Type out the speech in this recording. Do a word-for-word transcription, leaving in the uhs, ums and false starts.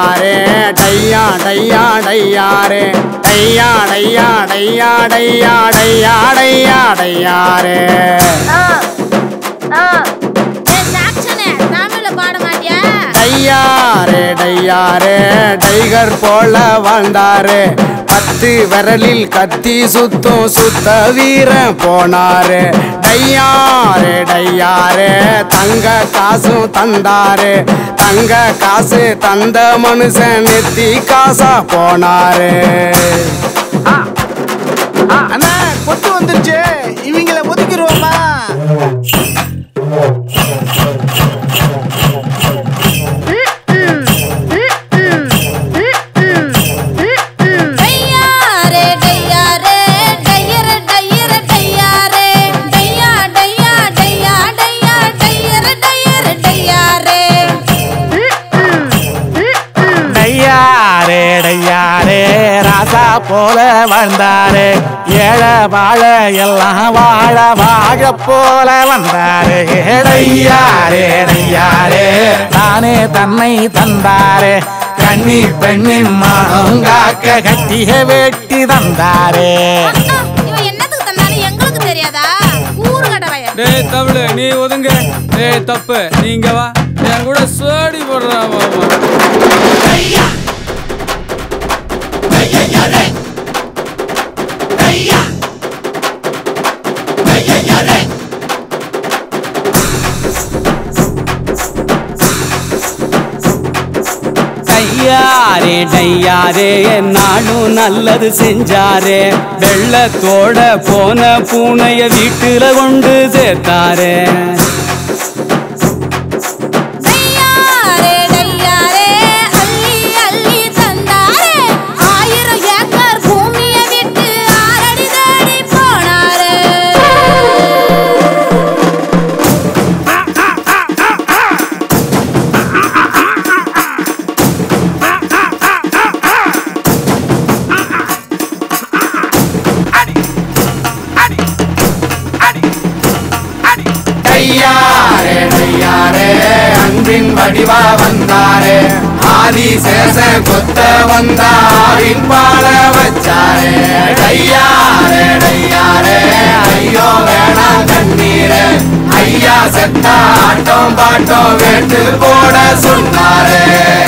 டையாரே டையா டையா டையாரே டையா டையா டையா டையா டையா டையா டையாரே டையாரே டையாரே டைகர் போல வாழ்ந்தாரே பத்து விரலில் கத்தி சுத்தும் சுத்த வீரன் போனாரே டையாரே டையாரே தங்க காசும் தந்தாரே தங்க காசு தந்த மனுஷன் நெத்தி காசா போனாரே அண்ணா கொத்து வந்துருச்சு இவங்கள ஒதுக்கிடுவோமா ராசா போல வந்தாரு ஏழ வாழ எல்லாம் வாழ வாழ போல வந்தாரு டையாரே டையாரே தானே தன்னை தந்தாரே கண்ணி பெண்ணின் மானம் காக்க கட்டிய வெட்டி தந்தாரே என்னத்துக்கு தந்தாரு எங்களுக்கு தெரியாதா ஊரு கடவைய டேய் தமிழ் நீ ஒதுங்க டேய் தப்பு நீங்க வா என் கூட சோடி போடுறா மாமா டையாரே டையாரே நானும் நல்லது செஞ்சாரே வெள்ளத்தோட போன பூனைய வீட்டுல கொண்டு சேர்த்தாரே டையாரே டையாரே அன்பின் வடிவா வந்தாரே ஆதி சேச கொத்த வந்தாரின் பாட வச்சாரே டையாரே டையாரே ஐயோ வேணாம் கண்ணீரே ஐயா செத்தா ஆட்டம் பாட்டம் வேட்டு போட சொன்னாரே